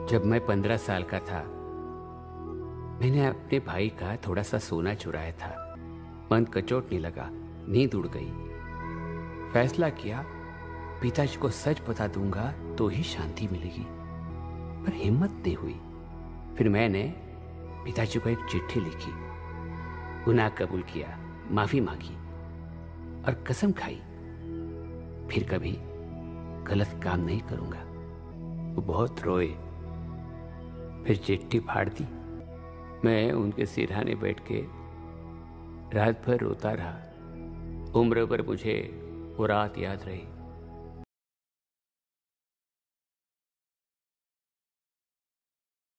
जब मैं 15 साल का था, मैंने अपने भाई का थोड़ा सा सोना चुराया था। मन कचोटने लगा, नींद उड़ गई। फैसला किया पिताजी को सच बता दूंगा तो ही शांति मिलेगी, पर हिम्मत नहीं हुई। फिर मैंने पिताजी को एक चिट्ठी लिखी, गुनाह कबूल किया, माफी मांगी और कसम खाई फिर कभी गलत काम नहीं करूंगा। वो बहुत रोए, फिर चिट्ठी फाड़ दी। मैं उनके सिरहाने बैठ के रात भर रोता रहा। उम्र भर मुझे वो रात याद रही।